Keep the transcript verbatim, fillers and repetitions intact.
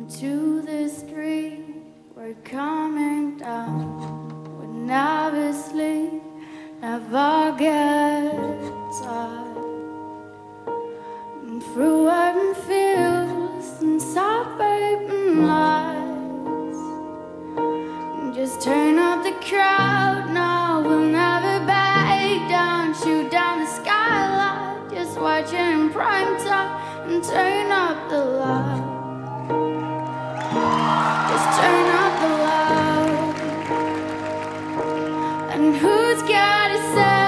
into the street. We're coming down. We never sleep, never get tired. And through urban fields and suburban lights, just turn up the crowd. No, we'll never back down. Shoot down the skylight, just watch it in prime time. And turn up the loud. Just turn up the loud. And who's got to say